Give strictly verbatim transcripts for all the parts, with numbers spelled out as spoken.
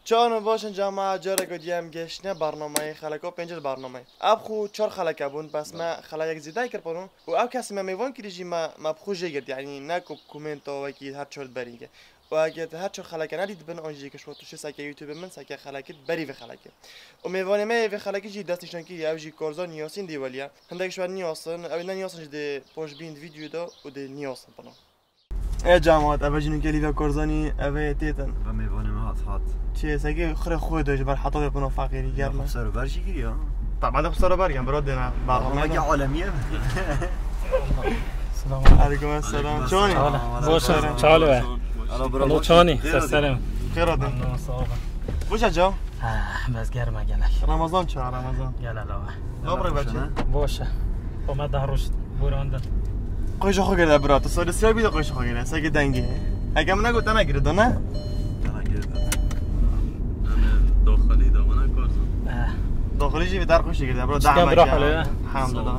چون باشن جامعه جاره گودیم گشنه برنامه خلکا پنجر برنامه اب خو چهار خلکا بون بس ما خلا یک زیده کرپونم و اب کسی ما میوان کریجی ما ما بخوجه گرد یعنی نکو کومنت و کی هر چهار بریگه و اگه هر چهار خلکا ندید بن آنجی که شما توش سکه یوتیوب من سکه خلکت بری و خلکه و میوان ما و خلکی جی دست نشان کی اوجی کارزان نیاسین دیوالیا هندکش ور نیاسن او نه نیاسن جده پوش بیند ویدیو دا و ده نیاسن بنا ای جماعت اوجینو کلی و کارزانی اوه تیتن و میوان ما هات هات چه سگه خره خود داشت بر حتا بپنو فقیری گرمه سر برشی گیری ها طبعا ده خساره برگم برات دینا برنامه که عالمیه سلام علیکم السلام چونی؟ باشه چاله بله چونی سلام خیر آدم خوش جا؟ بس گرمه گلک رمضان چه رمضان؟ گله لاوه نابره بچه؟ باشه اومد ده روش براندن قیش خو گرده برات سال سیاه بیده قیش خو گرده سگه دنگه اگه من نگوت نگیره دانه؟ داخلی دامنه کارزان داخلی جی در خوش گرده برات چکم براحله حمدالله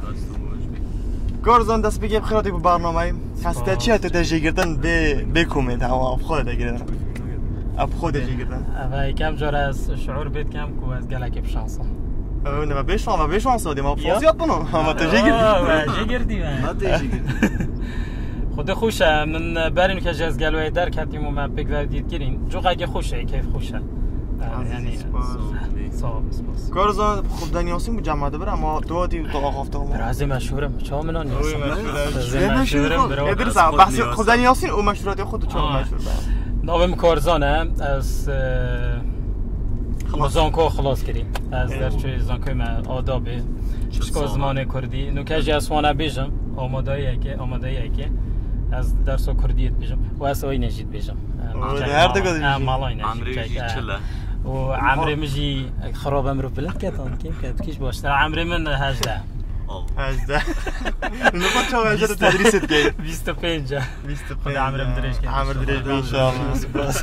کارزان دست بگیب خیراتی با برنامه هسته چی هسته تجیه گردن به کومنت هوا اب خود گردن اب خود جی گردن و یکم جور از شعور بید کم کو از گلک بشانسم نه ما بشان ما بشان سادی ما فوزیات بنو ما تجی گردی تجی گردی ما تجی گردی خود خوشه من برین که جز گلوی در کتیم و من بگذار دید گیرین جو اگه خوشه کیف خوشه یعنی صاحب سپاس کارزان خوب دنیاسیم بود جمعه بره اما تو آتی تو آخافته هم برازی مشهورم چه منان نیستم مشهورم ادرس بحث خوب دنیاسین و مشهوراتی خود چه مشهور نامم کارزانه از زانکو خلاص کردیم از درچه زانکوی من آدابه چشکا زمان کردی نوکه اسوانه بیجم آمادایی که آمادایی که از درس کردیت بیجم و از آی نجید بیجم هر دو گذاشتی مالای نجید و عمري مجي خراب امرو بلد كاتون كيف كات كيش باش ترى عمري من هجده هجده نقطة شو هجده تدريس كي بیست و پنج بیست و پنج عمري مدريش كي عمر دريش ان شاء الله سباس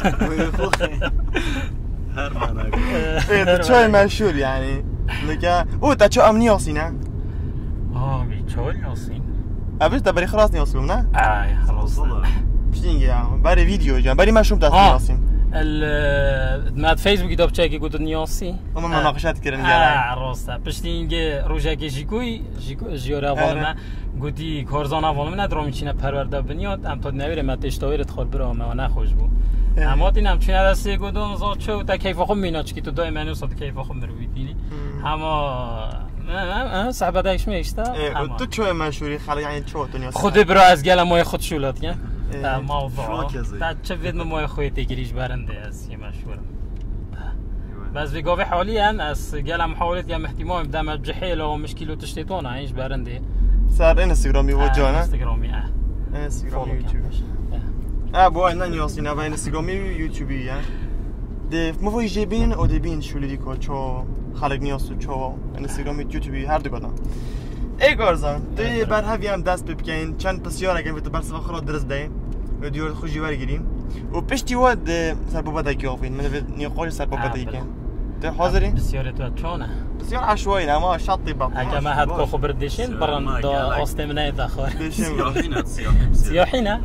هر معنی ايه چای مشهور يعني لكه او تا چو امني ياسينه اه بي چول ياسين ابيش تا بري خلاص نياسيم نه اه خلاص بشتينجي يعني بري فيديو جان بري مشروب تاع ياسين ال مات فيسبوك داب تشاكي قلت نياسي اما مناقشات كرن اه روستا بشتينجي روجاكي جيكوي جيكو جيورا والما قلتي كارزانا والما ندرو میچینه پرورده بنیاد ام تا نویر مت اشتایر تخور برا ما نخوش بو اما اینم چونه دسته گودم زاد چو تا کیف خو میناچ کی تو دای منو صد کیف خو مرویدینی اما نه صاحب دایش میشتا تو چو مشهوری خلا یعنی چو دنیا خود برا از گله مای خود شولات کن موضوع تا چه وید مای خویت گریش برنده از یه مشهورم بس في قوي حاليا اس قال محاولات يا احتمال دام بجحيل او مشكله تشتيتون عايش برندي صار انستغرامي وجانا انستغرامي اه انستغرامي يوتيوب اه بو انا نيوسينا با انستغرامي يوتيوبي يعني ده مو فوي جيبين او دبين شو اللي ديكو شو خالق نيوسو شو انستغرامي يوتيوبي هر دو قدام ای گارزان توی بر هفی هم دست ببکن چند پسیار اگه تو برس وخرات درست ده و دیور خوشی برگیریم و پشتی واد سر بابا دکی آفین من نیقاش سر بابا دکی کن تو حاضری؟ بسیار تو چونه؟ بسیار عشوایی اما شطی بابا اگه ما حد کو خبر دشین برن دا آستمنه داخل سیاحینه سیاحینه؟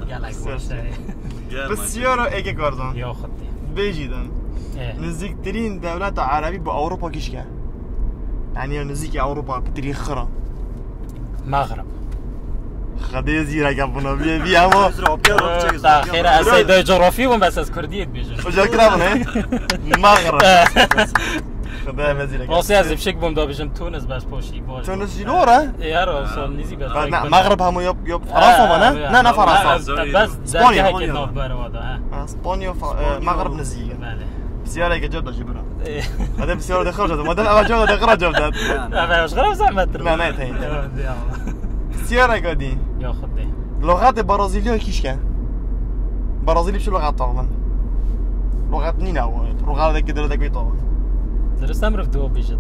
بسیار اگه گارزان یا خودی بیجیدن نزدیکترین دولت عربی با اروپا کیش که يعني نزيك اوروبا بتريخ خرا مغرب خدي زيرا قبنا بي بي اما تاخير اساي جغرافي وم بس از كرديت بيجي وجا كلامنا مغرب خدي مزيرا واسي از بشك بوم دا بيجم تونس باش بوشي باش تونس جنورا يا رو وصل نيزي بس مغرب هم يب يب فرنسا وانا لا لا فرنسا بس اسبانيا هيك نوف بروادا اسبانيا مغرب نزيك بسيارة جودة جبرا هذا بسيارة دخل جودة ما دام أبغى جودة دخل جودة أبغى مش غرام زعمت لا لا تين بسيارة قدي يا خدي لغات برازيلية كيش كان برازيلي بشو لغات طبعا لغات نينا هو لغات ذاك كده ذاك بيطول درست أمر في دوا بيجد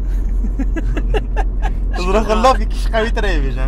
تزرق الله في كيش قوي ترى بيجا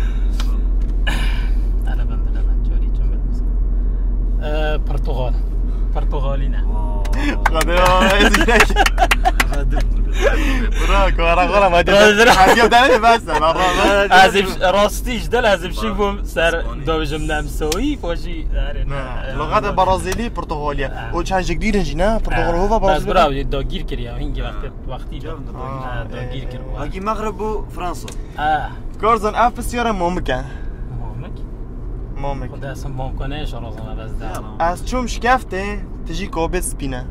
أنا بند أنا بند جوري جمل برتغال برتغالينا غادي ازيك برا ها کارا غلا ما دیدم حاجی داره بس از راستیش دل از شی بوم سر دوجم نمسوی باشی نه لغت برازیلی پرتغالیا او چند جگیر نه پرتغال هو بس برازیل برای داگیر کریا هنگی وقت وقتی داگیر کرد هاگی مغرب و فرانسا اه کارزن اف بسیار ممکن مامک ممکن خدا اصلا ممکنه شرازم بس ده از چوم شکفته تجی کوبت سپینه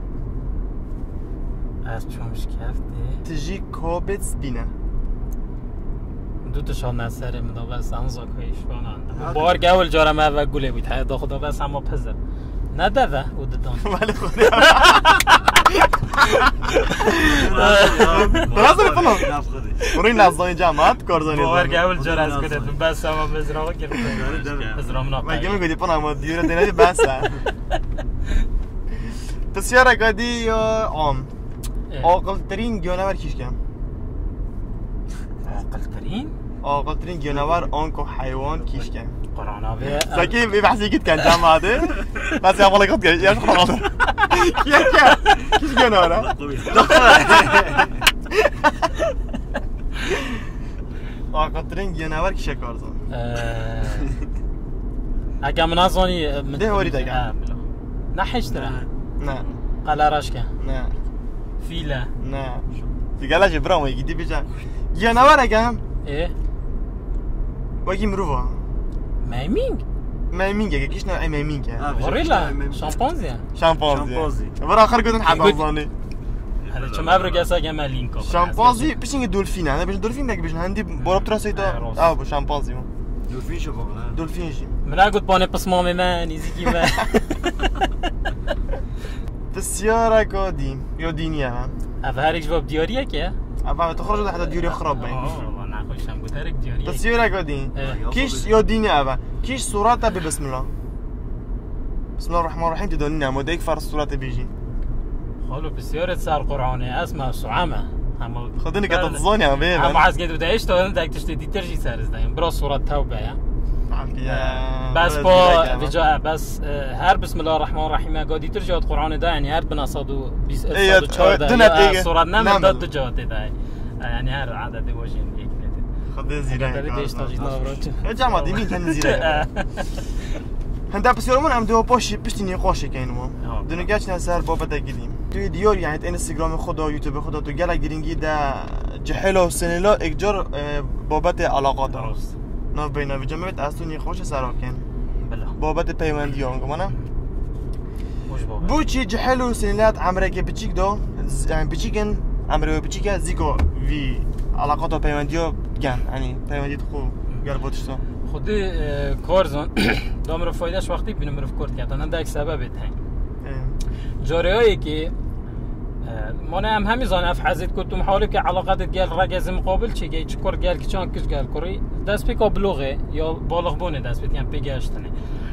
از چوم شکفته تجی کوبت سپینه دو تا شان نسره مدا بس انزا کایش فانان بار گول جارم اول گله بود حیا خدا بس اما پزر نداده او دادن ولی خدا درست میکنم برای نزدای جماعت کارزانی بار گول جار از کنه بس اما بزرام کرد بزرام نه مگه میگی پنا ما دیور دینه بس بسیار گادی یا عام عاقل ترین جانور کیش کم عاقل ترین عاقل ترین جانور آنکو حیوان کیش کم قرآن آبه ساكين بيبحث يجد كان جامعة بس يا والله قد يا شو خلاص كيا كيا كيش جانا ولا آقاترين جناور كيش كارزان اگه من ازانی ده هوری دگه نحش تره نه قلارشکه نه فیله نه تقلاش برامو يجدي بيجا جناور اگه ايه واجي مروفا ميمينج ميمينج اگه كيش نوع ميمينج غوريلا شامبانزي شامبانزي برا آخر قدن حباباني هذا چه مبرو گسا گه مالینکو شامپانزي بيشين دولفين انا بيش دولفين دك بيش هندي بورب تراسيتا اه بو شامبانزي دولفين شو بقولها دولفين جي ملا قلت باني بسمامي ما نيزيكي ما بسيارة كودي يو دينيا افا هاريك جواب دياريه كيه افا تخرج لحد ديوري خراب باين والله ناخوشم قلت هاريك دياريه بسيارة كودي كيش يو دينيا افا كيش صوراتها ببسم الله بسم الله الرحمن الرحيم تدونينا موديك فار صوراتها بيجي خلو بسيارة سار قرآني اسمها سعامة خدني كانت تظني يا بيه اما عايز قد بدايش تو انت تشتي ترجي سارز دايم برا صورة توبة يا بس با بجا بس هر بسم الله الرحمن الرحيم قادي ترجع القرآن ده يعني هر بنصادو بيس صادو چهارده صورة نم داد دو جوات ده يعني هر عدد واجين یک نت خدي زيران دايش تاجي نورات يا جماعة دي مين كان زيران هندا بسيارمون هم دو باش بشتني قاشي كاينمو دونيكاش نسر بابا دقيديم توی دیار یعنی اینستاگرام خدا یوتیوب خدا تو گله گرینگی ده جهل و سنلا اکجار بابت علاقات درست ناف بینا و جمعیت از تو نیخوش سراکن بله بابت پیوندی آنگو منم خوش بابا بو چی جهل و سنلات عمره که بچیک دو یعنی بچیکن عمره و بچیک زیگو وی علاقات و پیوندی ها گن یعنی پیوندی تو خوب گل بودشتو خودی کارزان دامر فایدهش وقتی بینم رف کرد کردن ده یک سبب هنگ جارهایی که مانه هم همیزان اف حزید کتم حالی که علاقت گل رگز مقابل چی گی چکر گل که چان کش گل کری دست پیکا بلوغه یا بالغ بونه دست پیکا پیگشتنه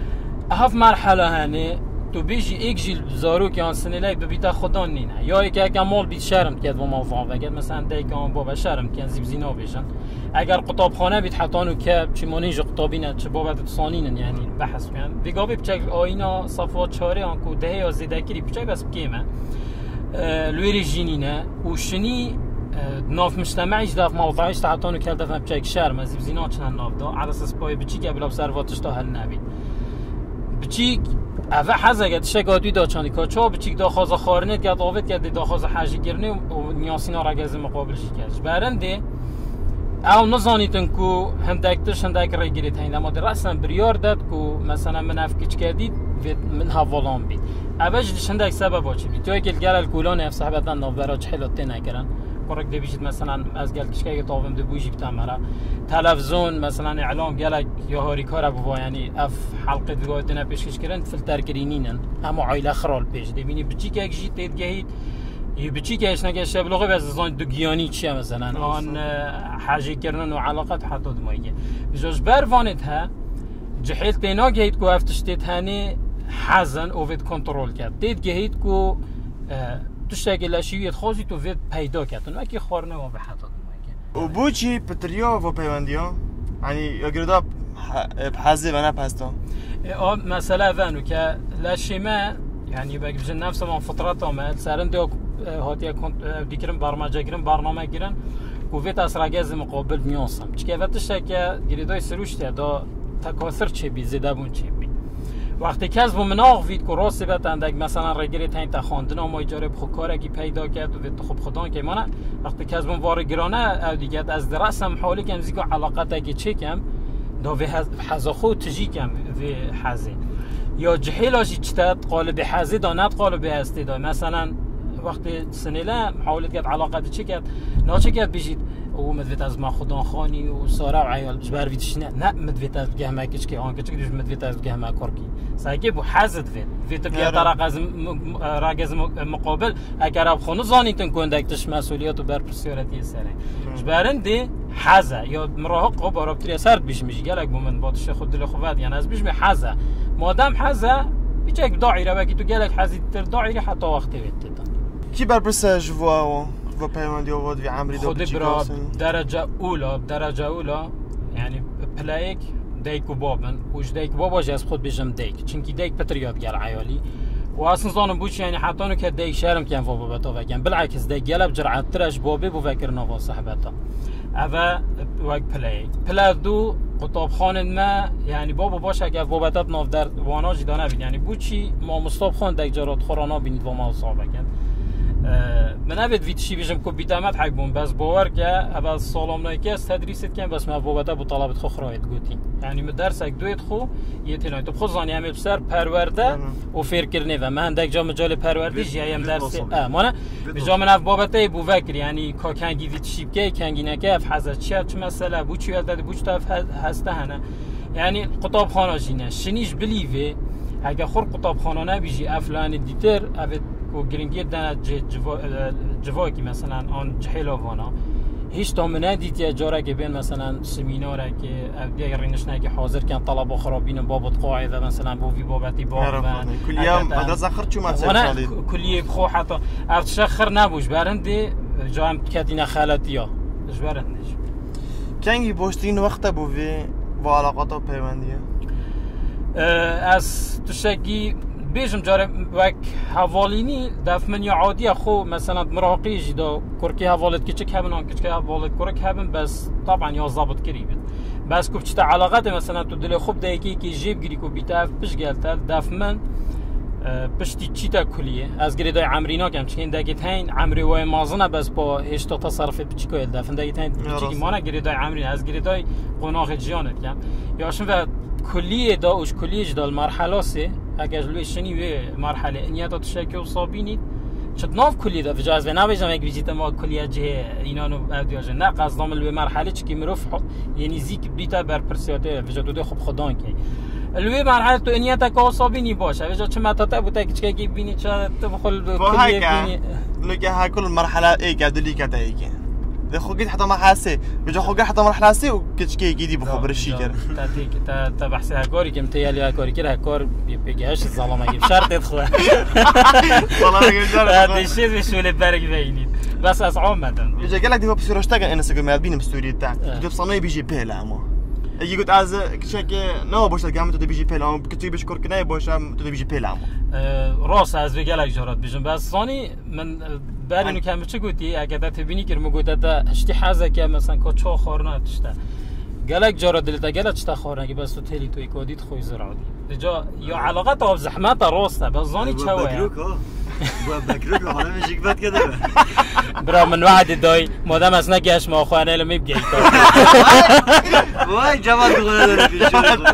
هف مرحله هنه تو بیشی ایک جیل زارو که آن سنیلای ببیتا خدا نینه یا ای که اگه مال بید شرم کرد و موفاق وگد مثلا دیگه آن بابا شرم کن زیب زینا بیشن اگر قطاب خانه بید حتانو که چی مانیج قطابینه چه بابت تصانینن یعنی بحث کن بگابی بچک آینا صفات چاره آن که دهی یا زیده کری بچک بس بکیمه لویری جینینه و شنی ناف مجتمعیش داف موضعیش حتانو که دفعه بچک شرم زیب زینا چنن ناف دا على اساس پای بچیک ابلا بسرواتش تا هل نبید بچیک اوه حزه گد شگادوی دا چانی که چا بچیک دا خواه خارنت گد آوید گد دا خواه حجی گرنه و نیاسینا را گزه مقابلشی کردش برنده او نزانیتن که هندکترش هندک را گیرید هین اما در اصلا بریار داد که مثلا من افکیچ کردید من حوالان بید اوش دیش هندک سبب باچی بید توی که الگل الکولان اف صحبتن ناف براج حلوته نکرن قرق دی بیشید مثلا از گل کشکه تاوم دی بویجی بتامرا تلفزیون مثلا اعلام گلک یا هاری کار بوا یعنی اف حلقه دیگه دنا پیشکش کردن فیلتر کرینینن اما عائله خرال پیش دی بینی بچی که اگه تید گهید یه بچی که اش نگه شبلغه بس زان دوگیانی چیه مثلا آن حاجی کردن و علاقت حتی دمایه بجوش بروانت ها جحیل تینا گهید کو افتش تید هنی حزن او وید کنترل کرد تید گهید کو تو شکل شیویت خاصی تو وید پیدا کردن و کی خورنه و به حتی دمایه و بوچی پتریا و پیوندیا یعنی یگردا بحزه و نه پستا مثلا ونو که لشیمه يعني باقي بجن نفسه من فترات ما سارن دو هاتیا کنت دیگرم برنامه گیرن برنامه گیرن قوت از راگز مقابل میانسم چه وقتش که گریدای سروشته دا تکاثر چه بی زده بون چه بی وقتی که از مناق وید که راست بتندگ مثلا رگری تاین تا خواندن ما اجاره بخو کاری پیدا کرد و تو خوب خدان که مانه وقتی که از من وار گرانه او دیگه از درسم حالی که امزیگو علاقه که چه کم دا به حزا خود تجی کم به حزه یا جهیلاجی چتاد قالب حزه دا ند قالب هستی دا مثلا وقتی سنیله حاولت کرد علاقه چه کرد ناچه کرد بجید او مدویت از ما خودان خانی و سارا و عیال جبر ویدش نه نه مدویت از گهمه کش که آن کش که مدویت از گهمه کرکی سعی بو حزت وید وید بیا طرق از راگز مقابل اگر اب خونو زانیتن کندکتش مسئولیت و بر پرسیارتی سره جبرنده حزه یا مراهق قب آرابتری سرد بیش میشه گلک بومن باتش خود دل خوبت یعنی از بیش می حزه مادام حزه بیچه یک داعیره بگی تو گلک حزی تر داعیره حتی وقتی وید کی بر پرسش و و پیوندی آورد و عمری دو خود برا درجه اولا درجه اولا یعنی پلایک دیک و بابن وش دیک باباش از خود بجم دیک چونکی دیک پتریات گل عیالی و اصلا زانم بوش یعنی حتی نو که دیک شرم کن و بابتا وگن بالعکس دیک گلب جرعت ترش بابی بو فکر نوا صحبتا اوه وگ پلایک پلا دو قطاب خان ما یعنی بابا باش اگر بابتا ناف در وانا جدا نبید یعنی بوچی ما مصطاب خان دیک جرات خورانا بینید و ما صحبه کن من أبد فيتشي بيجم كوبيتامات حقهم بس باورك أبى الصالون نايكي استدريست كان بس ما بوابته بطلبة خو خرايت قوتي يعني مدرسك دويت خو يتناي طب خزاني عم بسر پرورده وفير كرني وما عندك جا مجال پروردي جاي ام درس آه مانا بجا من أف بوابته بو فكر يعني كا كانجي فيتشي بكي كانجي نكي أف حزت شيء شو مسألة بوشي هذا بوش تاف هسته هنا يعني قطاب خانة جينا شنيش بليفه اگه خور قطاب خانه نبیجی افلان دیتر اوید کو گرینگی دنا جوا کی مثلا آن جهیلا وانا هیچ تامنه دیت یا جاره که بین مثلا سمیناره که دیگر رینشنه که حاضر کن طلبه خرابین بابت قاعده مثلا بوفی بابتی باب کلیه مدرسه خرد چو مثلا کلیه بخو حتی افتش خر نبوش برنده جام کتینا خالتیا جبرندش کنگی بوشتین وقت بوفی با علاقات و پیوندیه از تشکی بیشم جاره وک حوالینی دف من یا عادی خو مثلا مراقی جدا کرکی حوالت که چه کبن آن که حوالت کرک کبن بس طبعا یا ضابط کری بید بس کوب چه علاقات مثلا تو دل خوب دایکی که جیب گیری کو بیتاف پیش گلتل دف من پشتی چی تا کلیه از گریدای عمرینا کم چین دگیت هین عمری و مازنه بس با هیچ تا تصرف بچیکو دفن دگیت هین بچیکی مانا گریدای عمرین از گریدای قناق جیانت کم یاشون و کلیه داوش کلیه جدال مرحله سه اگر جلوی شنی و مرحله انیاتا تشکی و صابینید شد ناف کلیه دا بجاز و نبیجم یک بیزیت ما کلیه جه اینانو اودیاجه نه قصدام الوی مرحله چکی مروف یعنی زیک بیتا بر پرسیاته وجا تو خوب خدان کی الوی مرحله تو انیاتا که صابینی باشه وجا چه متاتا بوده که چکی بینی چه تو بخل کلیه بینی لگه ها کل مرحله ای قدلی کتا ایگه ده خوگید حتی مرحله بجا خوگید حتی مرحله سی و کچکی گیدی بخو برشی کرد تا تیک تا تا بحث هکاری که متیالی هکاری کرد هکار بگهش ظلام اگه شرط ادخل ظلام اگه شرط دیشی بشوله برگ بینید بس از عام مدن بجا گلک دیو بسیارش تاگن اینستاگرام میاد بینم استوری تا دیو صنای بیجی پیل اما اگه گفت از کشکی نه باشه که هم تو بیجی پیل اما کتی بش کرد نه باشه هم تو بیجی پیل اما راست از گلک جارات بیجم بس ثانی من برینو کم چه گویی اگه دت بینی که مگوید تا اشتی حزه که مثلا که چه خورنه تشته گلک جارات دلتا گلک چه خورنه که بس تو تلی توی کودیت خوی زرعی دیجا یا علاقات آب زحمت راسته بس ثانی چه ویا با بکروک حالا میشک بد کده برا من وعد دای مادام از نگهش ما خانه الان میبگی وای جواد بخونه داره پیش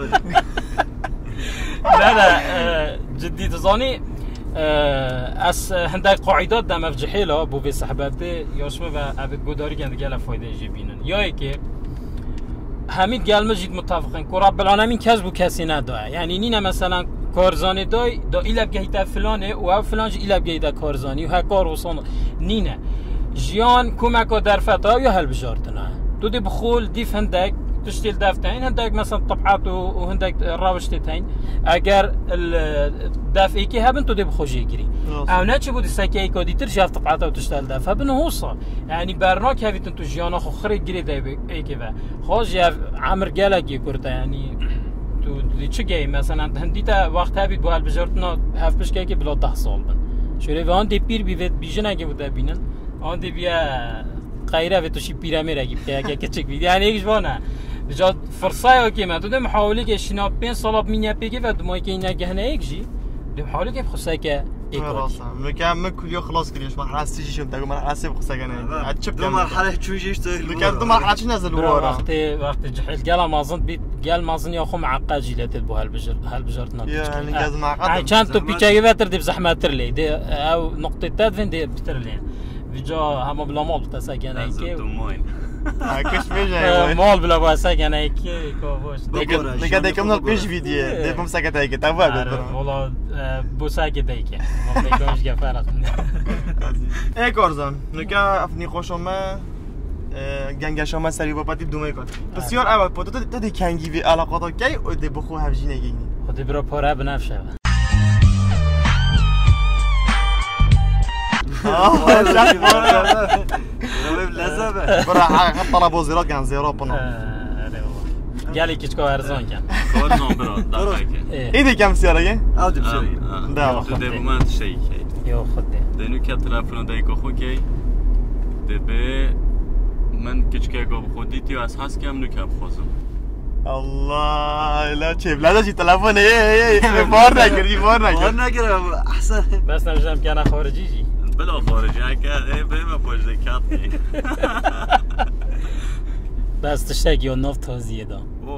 نه نه جدی تزانی از هندای قاعدات دم افجحیلا بو به صحبته یاشمه و عبد بوداری کنده گل فایده جبینن یا که همین گل مجید متفقین که رب العالمین کس بو کسی نداره یعنی نینه مثلا کارزانی دای دا ایلب گهیده فلانه و او فلانج ایلب گهیده کارزانی و هکار حسان نینه جیان کمکا در فتا یا هل بجارتنه تو دی بخول دیف هندک تشتیل دفتین هندک مثلا طبعات و هندک راوشتین اگر الدافعی که هبن تو دی بخوجی گیری او نه چه بود سکی که دیتر جاف طبعات و تشتیل دفع بن هوصا یعنی برناک هویتن تو جیانا خو خری گیری دی ای که و خواج عمر گلگی کرده یعنی تو دی چه گی مثلا هندی تا وقت هبید با البجارتنا هف بشکی که بلا ده سال بن شوره و آن دی پیر بیوید بیژن اگه بوده بینن آن دی بیا غیره و توشی پیرامیر اگه بیا اگه کچک بید یعنی یکش بانه بجا فرصه که من تو ده محاوله که شنا پین سالاب مینیا پیگه و دمایی که این نگه نه یکشی ده محاوله که بخصه که راسته میگم من کلیو خلاص کردیش مرحله سیجی شم تگو مرحله سی بخصه کنه چپ دو مرحله چوجیش تو میگم دو مرحله چی نزل ورا وقتی وقتی جحیل گلا مازن بید گل مازن یا خو معقد جیلت بو هالبجر هالبجرت نبود يعني جاز معقد چند تو پیچه بهتر دی زحمت تر لی دی او نقطه تدفین دی بتر لی بجا همه بلا مال بتسا کنه ایکی کش میشه مال بلا باسا کنه ایکی کوبوش میگه دیگه من پیش ویدیو دی بم ساکت ایکی تا بود والا بوسا که دیگه ما میگوش که فرق ای کارزان میگه افنی خوشم گنگشام سری باپتی دومه کات بسیار اول پوتو تو دی کنگی وی علاقات کی او دی بخو هفجی نگینی خودی برا پاره بنفشه آه برا حق طلب وزيرات كان زيرو بنا قال لي كيتكو ارزون كان كورزون برا دقيقه ايدي كم سياره او دي بسري ده ده ما شيء يو خدي دنو که تلفن دایکو خو کی دبه من کچکه گو خودی تیو از هست کم نو کم خوزم الله لا چه بلاده چی تلفن ای ای بار نگیری بار نگیر بار نگیرم احسن بس نمیشم که انا خارجی جی بلا خارجی اگه ای بهم پوزده کات بس تشتاق یا نفت تازیه دا او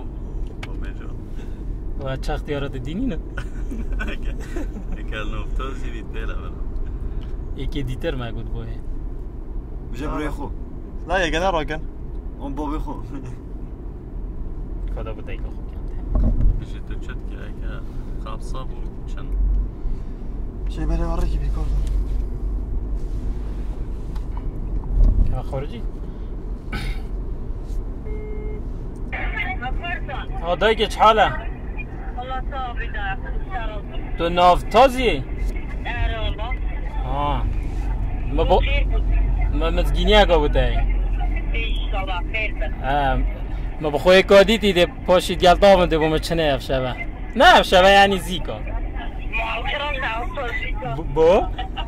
بجا و چه اختیارات دینی نه اگه اگه نفت تازی بید بلا بلا یکی دیتر ما گود بوه بجا بروی خو لا یه گنه راگن اون بابی خو کدا بود ایگه خو کنده بشه تو چد که اگه خابصا بو چند شی بره واره که بیکار که خارجی ها دایگه چه حاله؟ تو نافتازی؟ آه ما با ما مزگینی اگه بوده ما بخواه کادی دیده پاشید گلت آمده بومه چنه افشبه نه افشبه یعنی زیکا بو؟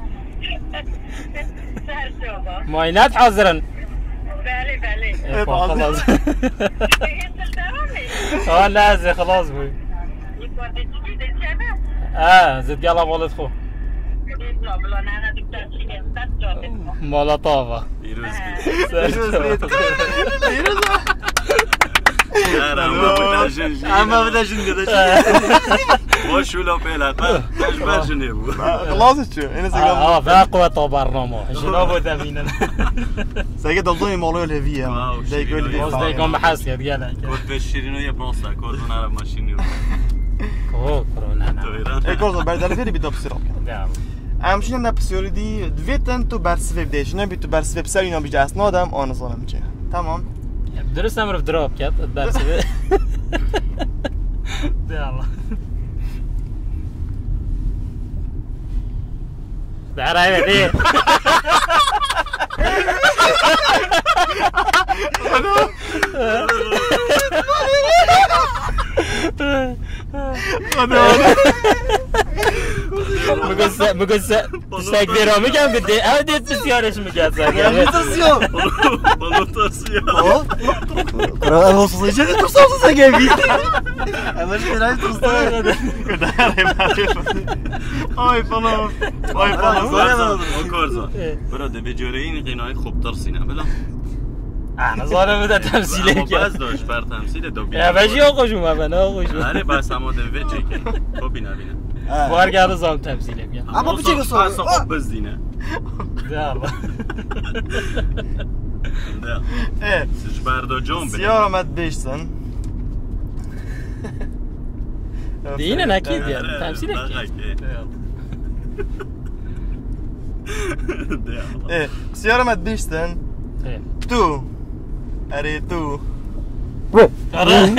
ماینات حاضرن بله بله خلاص آه نه خلاص بوی آه زد گلا والد خو مالا طابا دیروز دیروز دیروز اما بداشون گذاشت ما شولا پیلا تاش برشنه بود خلاص شو این سیگار اه فاقوة برنامه شنو بود امینن سیگار دلدونی مالوی الهویه دیگه باز دیگم بحث کرد گله کد بشیرینو یه پاستا کردون عرب ماشینی رو کو کرونا نه ای کارزان بردار فیری بیداب سیراب همچنین نه پسیاری دی دویتن تو برسویب دیش نه بی تو برسویب سر اینا بیجه اسنادم آن ظالم چه تمام درست هم رفت دراب کرد برسویب دی الله در های بدی مگه مگه سگ دیرا میگم بده او دیت بسیارش میگه سگ ترسیو بالو ترسیو کرا وصل چه ترسو سگ بی امش کرای ترسو آی فلان آی فلان کارزا برا ده جوره این قینای خوب ترسینه بلا انا ظالم بده تمثیله که که باز داشت بر تمثیل دو یا بجی آقوش اومد آقوش آره بس اما ده وجه که خب بینا بینا بارگرد زام تمثیله بیا اما بچه گسو اصلا خوب بزدینه ده الله ده اه سش بردا جام بینه سیار آمد بیشتن دینه نکید یا تمثیله که اه سیار آمد بیشتن تو اره تو آره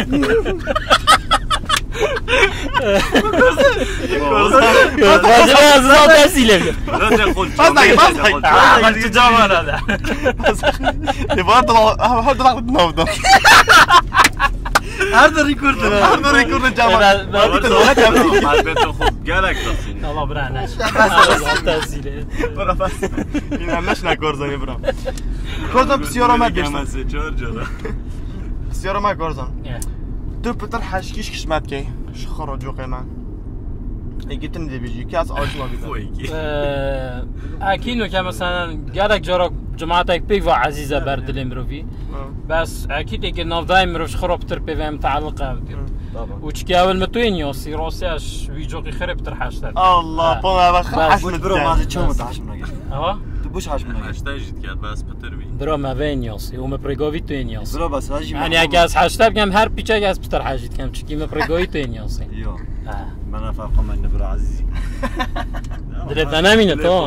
واجب از زام تمثیله بیا راجع خود باز نگه باز نگه آه تو جامان هذا يبغى اطلع احاول اطلع نوضه هر دو ریکورد داره هر دو ریکورد جمع البته خوب گلک دستین الله برانش تحصیله برا بس این هم نشنه کارزانی برا کارزان بسیار آمد گشتم سه چهار جدا بسیار آمد کارزان تو پتر حشکیش کشمت که شخرا جوقی من ایگیتن دی بیجی که از آجنا بیدن اکینو که مثلا گرک جارا جماعت اک پیک و عزیزه بردل مروفی بس اكيد که نافدای مروش خرابتر به متعلقه و چکی اول متوین یاسی راستش ویجوقی خرابتر حشتر الله طبعا بخ حشمت برو مازی چه متعش منگه ها تو بوش حش منگه هشتا جد کرد بس پتر بی برو ما وین یاسی و مپرگاوی تو این یاسی برو بس هاجی یعنی اگه از حشتر بگم هر پیچه اگه از پتر حشید کم چکی مپرگاوی تو این یاسی یو من افاقم من برو عزیزی دلت نمینه تو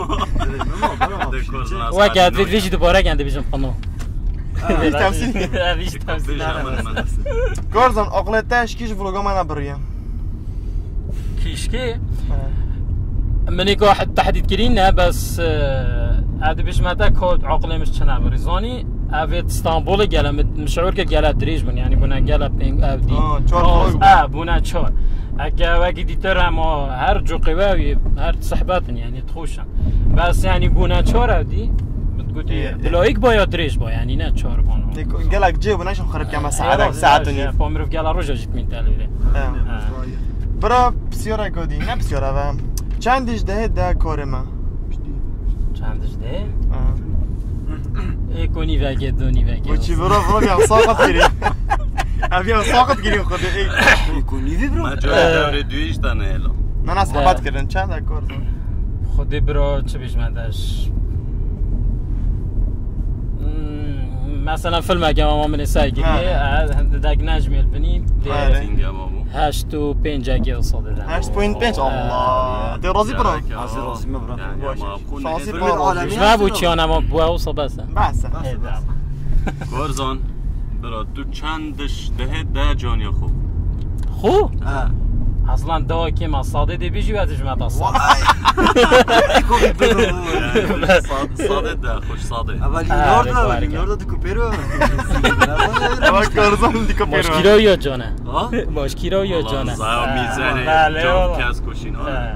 و که ادوید ویجی دوباره گنده بیشم خانو هیچ تمثیل هیچ تمثیل کارزان اقلتش کیش ولوگا من بریم كيشكي مني واحد تحديد كلينا بس عاد باش ما تاك عقلي مش تشنا بريزوني افيت اسطنبول قال مشعور قال دريج من يعني بنا قال بين ابدي اه بنا تشور اكا واقي ديتر ما هر جو قواوي هر صحبات يعني تخوشن بس يعني بنا تشور ابدي بتقولي بلايك با يا دريج با يعني نه تشور بانو قالك جيب ناش خرب كما ساعه ساعتني فامرف قال روجا جيت من تالوله برا بسیار گودی نه بسیار اوام چندش دهه ده کار ما چندش ده؟ ای کنی وگه دونی وگه و چی برا برا بیام ساقط گیریم بیام ساقط گیریم خود ای کنی وی برا مجال دور دویش تنه الان من از صحبت کردن چند ده کار خودی برا چه بیشمندش مثلا فیلم اگه ما من سعی گیری دگ نجمیل بنی هشت و پنج اگه اصاده دن هشت پوینت پنج الله دی رازی برا رازی رازی ما برا شانسی برا ما بو چیانه ما بو اوصا بسه بسه کارزان برا تو چندش دهه ده جانیا خوب خوب؟ اصلا دوا که ما ساده دی بیجی و ازش متا ساده ساده ده خوش ساده اول لیمارد اول لیمارد دیکو پیرو اول کارزان دیکو پیرو باش کیرو یا جانه باش کیرو یا جانه زاو میزنه جام کس کشین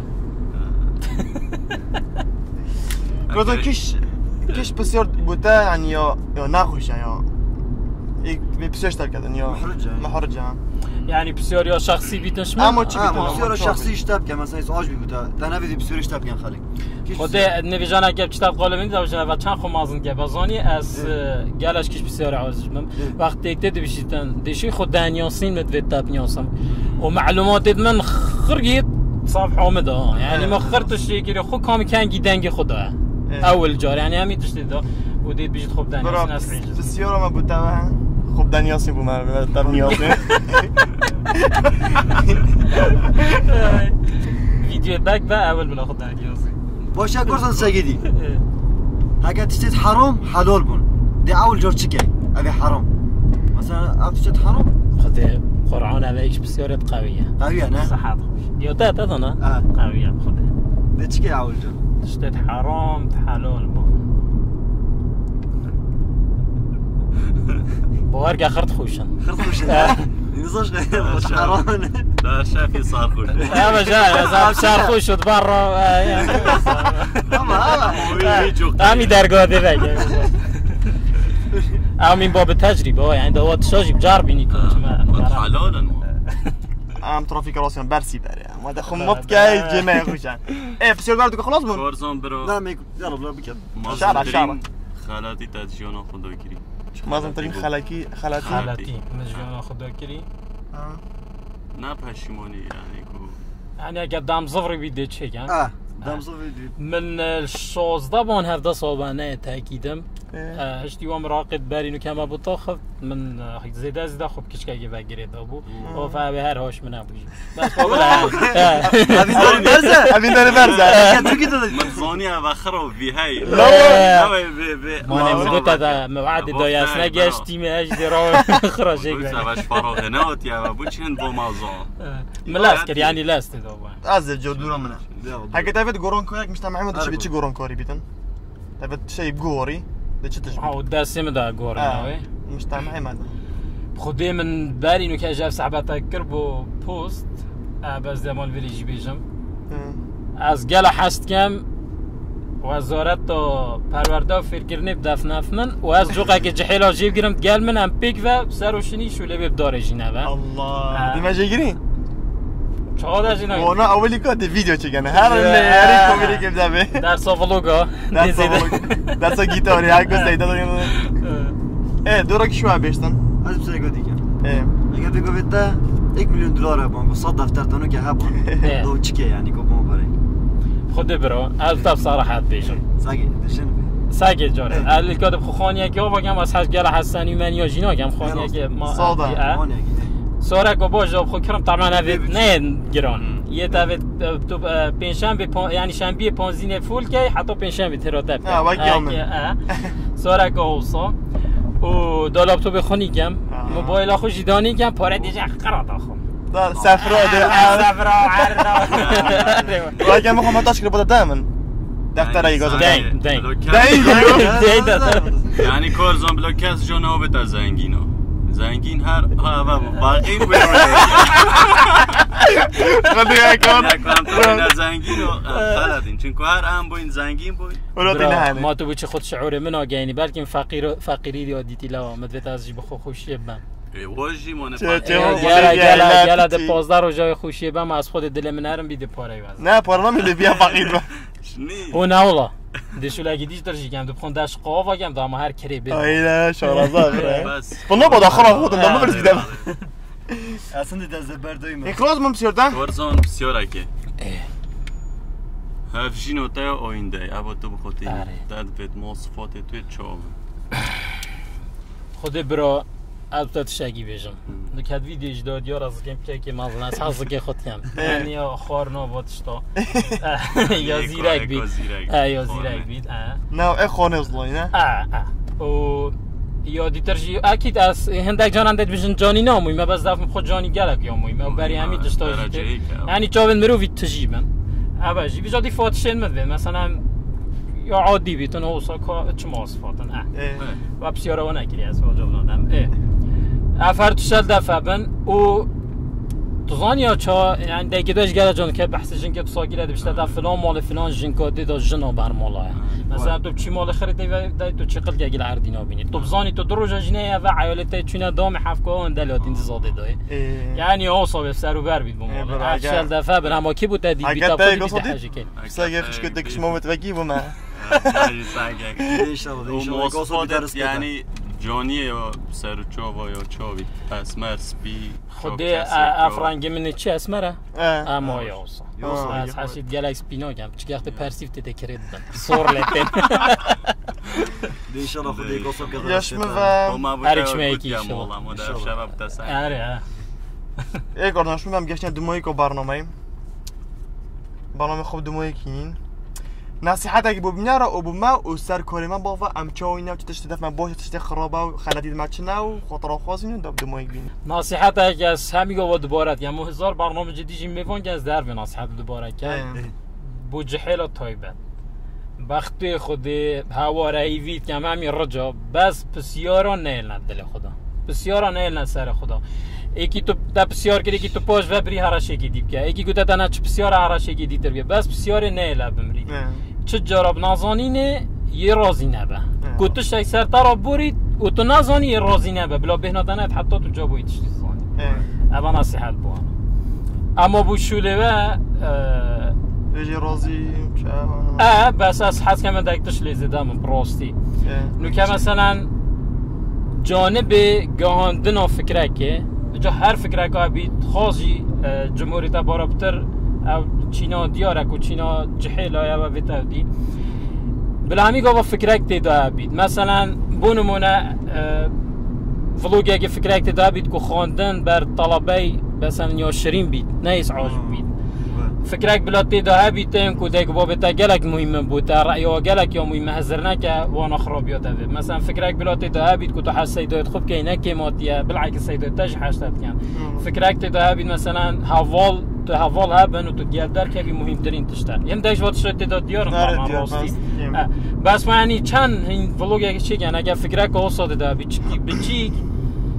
کارزان کش کش بسیار بوده یعنی یا یا نخوشه یا یک بسیارش تر کردن یا محرجه يعني بسياريا شخصي بيتنش من اما چی بیتون بسیار شخصی اشتاب که مثلا آج بی بوده تنویدی بسیار اشتاب کن خالی خدا نویجان اگه کتاب قالبی داشته و چند خو مازن که بازانی از گلش کش بسیار عزیز من وقتی که دبیشیدن دیشی خود دنیاسین متوید تابنیاسم و معلومات من خرگید صاف حامده ها يعني ما خرتش يكير خو كام كان جدنگ خدا اول جار يعني همین تشدید و دید بیشت خوب دنیاسین است بسیار ما بوده خوب دنیاسین بو من تابنیاسین ویدیو بک و اول بلا خود دنیاسین باشه کارزان سگیدی اگه تشتید حرام حلال بون دی اول جار چی که اوی حرام مثلا اگه تشتید حرام خود قرآن اویش بسیارت قویه قویه نه؟ صحت خوش یا تا تا نه؟ قویه خود دی چی که اول جار؟ تشتید حرام حلال بون باور که خرد خوشن خرد خوشن نزاش غير حرام لا شافي صار خوش يا بجاي صار صار خوش برا اما همین درگاه دیگه همین باب تجربه يعني دوات شاجي بجربيني كنت ما حلالا ام ترافیک راسیان برسی بره ما دخل مط که جمعه خوشن اه بسیار گردو که خلاص بون کارزان برو نه میگم یالا بلا بکن شعر شعر خلاتی تدجیانا خدا گیری مازن ترین خلاکی خلاتی خلاتی مجیانا خدا گیری نه پشیمانی یعنی کو يعني قدام صفري بيدي تشيك يعني اه دام صفري من الشوز طبعا هذا صوبانه تاكيدم اشتي ومراقد بارينو كما بتاخذ من زيد ازدا خب كشكاي بغيريد ابو او فابي هر هوش من ابو بس والله ابي دار برزه ابي دار برزه تركي داد مزوني اخرو في هاي لا ما قلت هذا موعد داياسنا گشتي ماش درا خرجك باش فراغ نوت يا ابو چند بو موضوع ملاسكر يعني لاست دوبا از جودورا منه هكا تافت غورون كويك مش تمام ما تشي غورون كوري بيتن تافت شيء غوري ده چه تشبه او داسم دا غوري نوي مش تمام ما خودی من بری اینو که جاب صحبت کرد با پست بس زمان ویلیجی بیجم از گل حست کم وزارت تا پرورده و فکرنی بدفنف من و از جوقه که جحیلا جیب گیرم گل من هم پیک و سروشنی شوله بیب داره جینه و الله دیمه جه گیری؟ چقدر جینه گیری؟ اونا اولی که دی ویدیو چگنه هر هری کمیری که بده به درسا ولوگا درسا گیتاری هر کس دیده داریم اه دورا که شوه بیشتن؟ از بسیاری گو دیگه اگر بگو بیده یک میلیون دلار هبان با صد دفتر تانو که هبان دو چیکه یعنی که بما باره خود برو از تب صراحت بیشن ساگی دشن ساگی جاره اهل کادب خو خانیه که باگم از حج گل حسنی من یا جینا گم خانیه که ما صاده سوره کو باج خو کرم طبعا اوید نه گران یه تا تو پنجشنبه یعنی شنبه پانزده فول که حتی پنجشنبه تراته اه واقعا سوره کو اوسا و دلاب تو بخونی گم موبایل خو جدانی گم پاره دیگه قرات آخو سفرا ده سفرا عرض واقعا میخوام تاشکر بوده دامن دفتر ای گازم دین دین دین یعنی کارزان بلا کس جانا بتا زنگینو زنگین هر ها باقی رو بیرونه خودی های کار نکنم تو این زنگینو خلدین چون که هر هم باین زنگین باین ما تو بچه خود شعور من آگهینی بلکه فقیری یا دیتی لوا مدویت از جیب خود خوشیه بم واجی مونه گلا گلا گلا ده پازده رو جای خوشیه بم از خود دل من هرم بیده پاره وزن نه پاره نمیده بیا فقیر با او نه اولا دشو لگی دیش درجی گم دو بخون داشت قاوا گم دام هر کری بده آیده شارازا بره فنا با داخل خودم دام برس دیدم اصلا دیده زبردوی این کلاز من بسیار دن کارزان بسیاره که هفشین و تای آینده ابا تو بخوتی داد بید مواصفات توی چاوه خود برا البته تشاگی بیجم نکات ویدیوش داد یار از گیم که که مازن از حظ که خود کم یعنی خارنا باتشتا یا زیرک بید یا زیرک بید نه ای خانه ازلای نه و یا دیترجی اکید از هندک جان اندت بیشن جانی ناموی ما بس دفعه خود جانی گلک یا موی ما بری همی دشتایی یعنی چاون مروی تجیبن اوجی بیجا دی فاتشین مدوین مثلا یا عادی بیتون اوسا که چه مواصفاتن اه و بسیاره و نکری از واجب نادم اه افر تشل دفعه بن و تزانیا چا یعنی دیگه داشت گره جان که بحث جن که تو ساگی لده بیشتر در فلان مال فلان جن که دیده جنا بر مالای مثلا تو چی مال خریدی و تو چقدر گل عردینا بینی تو بزانی تو دروج جنه و عیالته چونه دام حفکه اون دلات این زاده دای یعنی اوسا به سر و بر بید بمال تشل دفعه بن اما کی بود دید بیتا خودی بیده حاجی که ساگه خش کده کش موت وگی بوم مواصفات یعنی جانیه یا سر و چاوا یا چاوی اسمر سپی خود افرنگی من چی اسمره؟ اما یا اوسا از حسید گلک سپینا گم چی گفت پرسیف تده کرد بن سور لتن دیشان خودی گوسو که یاشم و هرچ میکی شباب تسا آره ای کاردانش میگم گشتن دمایی کو برنامه برنامه خوب دمایی کینین نصیحت اگه ببینم او بما و سر کاری من باوا ام چای نه چه تشتف من باشه تشت خرابه و خلدید مچ نه و خاطر خاص اینو دب دمایی بین نصیحت اگه از همین گفت دوباره یا مو هزار برنامه جدی جیم میفون که از در به نصیحت دوباره که بو جهل طیبه وقتی خود هوا رایوید که همین رجا بس بسیارا نیل ندل خدا بسیارا نیل سر خدا یکی تو تا بسیار کردی که تو پاش و بری هرشه کی دیب که یکی گوته تنها چه بسیار هرشه کی دیتر بیا بس بسیار نیل بمری چه جراب نازانینه یه رازی نبه گوته شک سر ترا برید و تو نازانی یه رازی نبه بلا بهناتنت حتی تو جا بویتش دیزانی اما نصیحت بوان اما بو شوله و یه رازی اه بس از حد که من دکتش لیزده من براستی نو که مثلا جانب گاهاندن و فکره که جا هر فکره که بید خاصی جمهوریت بارابتر او چینا دیارک و چینا جحیل های و ویتا دی بلا همی گاه فکره که تیدا بید مثلا بونمونه فلوگی اگه فکره که تیدا بید که خواندن بر طلبه مثلا یا شرین بید نیست عاجب بید فکرک بلا تیدا بید تیم که دیگه بابتا گلک مهم بود رأی و گلک یا مهم هزر نکه وانا خرابیات بید مثلا فکرک بلا تیدا بید که تو حس سیدایت خوب که اینکه ماتیه بالعکس سیدایت تاج حشتت کن فکرک تیدا بید مثلا حوال تو حوال هبن و تو گردر که بی مهمترین تشتر یم دیش وقت شد تیدا دیارم طبعا راستی بس معنی چند این فلوگ اگه چی کن اگه فکرک آساده دا بید بچیک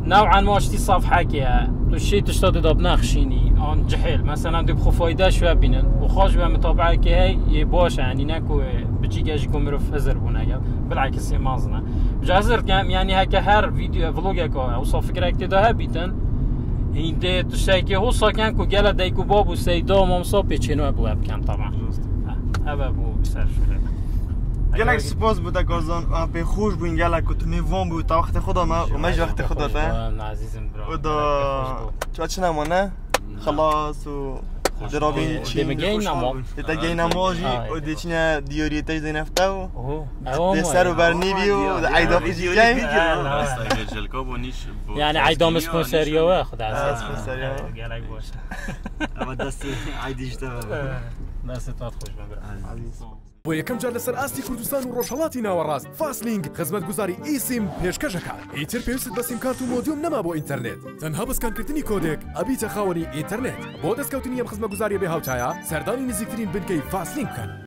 نوعا ما شتي صفحة كيها تو شيء تشتاد داب نخشيني آن جحيل مثلا دب خو فايدة شوية بينن وخاش بمتابعة كهي يباش يعني ناكو بتجي جاجيكو مروف هزر بوناجا بالعكس مازنا بجازر يعني هكا هر فيديو فلوجك أو صف فكرة كده هبيتن هينده تشتاكي هو ساكن كو جالا دايكو بابو سيدا مامسا بيتشينو أبو أبكام طبعا هذا أبو بسر شو گلک سپاس بوده کارزان به خوش بودین گلک و تو میوان بود تا وقت خدا ما و مش وقت خدا تا عزیزم برا و دا چه چه نمانه خلاص و درابین چی دیگه نماز دیگه نمازی و دیچنه دیاری تاج دینفته و دسر و برنی بیو عیدا پیجی جای یعنی عیدام اسپانسریه خدا اسپانسریه گلک باشه اما دست عیدیش تا دستت خوش ببر عزیز بۆ یەکەم جار لەسەر ئاستی کوردستان و ڕۆژهەڵاتی ناوەڕاست فاسلینگ خزمەتگوزاری ئیسیم پێشکەشەکە ئیتر پێویستت بە سیمکارت و مۆدیوم نەما بۆ ئینتەرنێت تەنها بەسکانکردنی کۆدێک ئەبیتە خاوەنی ئینتەرنێت بۆ دەستکەوتنی ئەم خزمەتگوزاریە بێ هاوتایە سەردانی نزیکترین بنکەی فاسلینگ بکەن